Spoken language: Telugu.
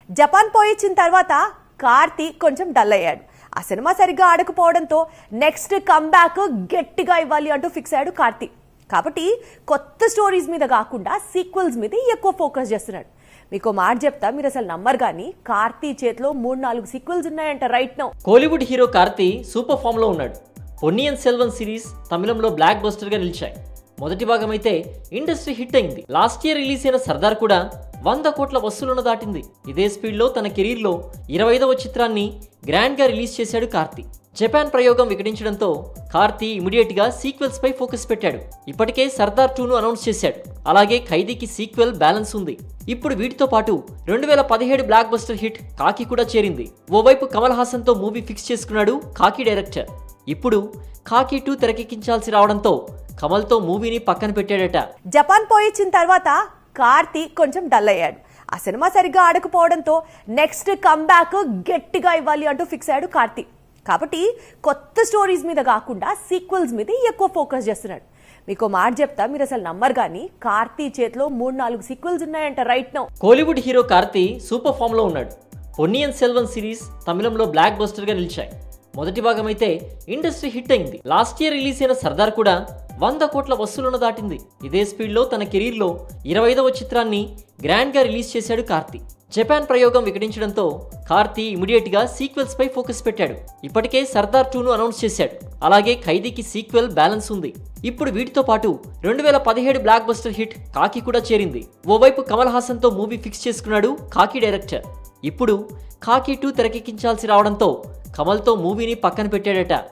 జపాన్ పోయిచ్చిన తర్వాత కార్తీ కొంచెం డల్ అయ్యాడు. ఆ సినిమా సరిగ్గా ఆడకపోవడంతో నెక్స్ట్ కమ్బ్యాక్ గట్టిగా ఇవ్వాలి అంటూ ఫిక్స్ అయ్యాడు కార్తీ. కాబట్టి కొత్త స్టోరీస్ మీద కాకుండా సీక్వెల్స్ మీద ఎక్కువ ఫోకస్ చేస్తున్నాడు. మీకు మాట చెప్తా, మీరు అసలు నమ్మరు కానీ కార్తీ చేతిలో 3-4 సీక్వెల్స్ ఉన్నాయంట right now. Kollywood hero Karthi super form లో ఉన్నాడు. పొన్నియిన్ సెల్వన్ సిరీస్ తమిళంలో బ్లాక్ బస్టర్ గా నిలిచాయి. మొదటి భాగం అయితే ఇండస్ట్రీ హిట్ అయింది. లాస్ట్ ఇయర్ రిలీజ్ అయిన సర్దార్ కూడా 100 కోట్ల వసూళ్లను దాటింది. ఇదే స్పీడ్ లో తన కెరీర్ లో 25వ చిత్రాన్ని గ్రాండ్ గా రిలీజ్ చేశాడు కార్తీ. జపాన్ ప్రయోగం వికటించడంతో కార్తీ ఇమిడియట్ గా సీక్వెల్స్ పై ఫోకస్ పెట్టాడు. ఇప్పటికే సర్దార్ 2ను అనౌన్స్ చేశాడు. అలాగే ఖైదీకి సీక్వెల్ బ్యాలెన్స్ ఉంది. ఇప్పుడు వీటితో పాటు 2017 బ్లాక్ బస్టర్ హిట్ కాకి కూడా చేరింది. ఓవైపు కమల్ హాసన్ తో మూవీ ఫిక్స్ చేసుకున్నాడు కాకి డైరెక్టర్. ఇప్పుడు కాకి 2 తెరకెక్కించాల్సి రావడంతో కమల్ తో మూవీని పక్కన పెట్టాడట. జపాన్ పోయిచ్చిన తర్వాత కార్తీ కొంచెం డల్ అయ్యాడు. ఆ సినిమా సరిగ్గా ఆడకపోవడంతో నెక్స్ట్ కమ్బ్యాక్ గట్టిగా ఇవ్వాలి అంటూ ఫిక్స్ అయ్యాడు కార్తీ. కాబట్టి కొత్త స్టోరీస్ మీద కాకుండా సీక్వెల్స్ మీద ఎక్కువ ఫోకస్ చేస్తున్నాడు. మీకు మాట చెప్తా, మీరు అసలు నమ్మరు కానీ కార్తీ చేతిలో 3-4 సీక్వెల్స్ ఉన్నాయంట right now. Kollywood hero Karthi super form లో ఉన్నాడు. పొన్నియిన్ సెల్వన్ సిరీస్ తమిళంలో బ్లాక్ బస్టర్ గా నిలిచాయి. మొదటి భాగం అయితే ఇండస్ట్రీ హిట్ అయింది. లాస్ట్ ఇయర్ రిలీజ్ అయిన సర్దార్ కూడా 100 కోట్ల వసూళ్లను దాటింది. ఇదే స్పీడ్ లో తన కెరీర్ లో 25వ చిత్రాన్ని గ్రాండ్ గా రిలీజ్ చేశాడు కార్తీ. జపాన్ ప్రయోగం వికటించడంతో కార్తీ ఇమిడియట్ గా సీక్వెల్స్ పై ఫోకస్ పెట్టాడు. ఇప్పటికే సర్దార్ 2ను అనౌన్స్ చేశాడు. అలాగే ఖైదీకి సీక్వెల్ బ్యాలెన్స్ ఉంది. ఇప్పుడు వీటితో పాటు 2017 బ్లాక్ బస్టర్ హిట్ కాకి కూడా చేరింది. ఓవైపు కమల్ హాసన్ తో మూవీ ఫిక్స్ చేసుకున్నాడు కాకి డైరెక్టర్. ఇప్పుడు కాకి 2 తెరకెక్కించాల్సి రావడంతో కమల్ తో మూవీని పక్కన పెట్టాడట.